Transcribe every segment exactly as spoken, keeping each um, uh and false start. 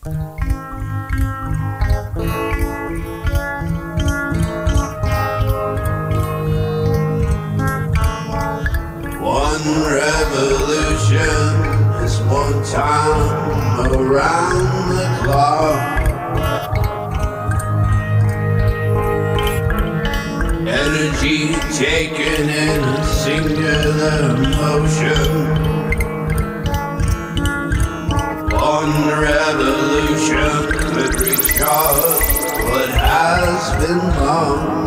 One revolution is one time around the clock. Energy taken in a singular motion. One revolution could recharge what has been lost.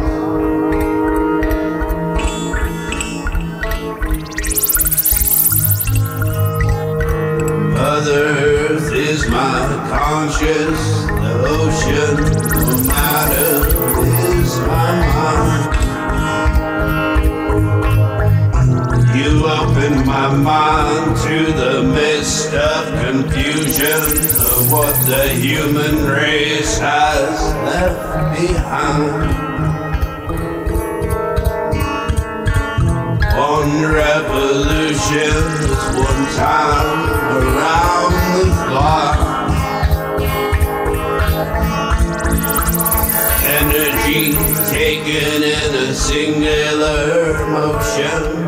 Mother Earth is my conscious, the ocean, no matter, is my mind. You open my mind to the mist of confusion of what the human race has left behind. One revolution is one time around the clock. Energy taken in a singular motion.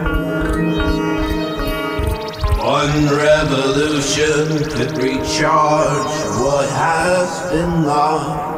One revolution could recharge what has been lost.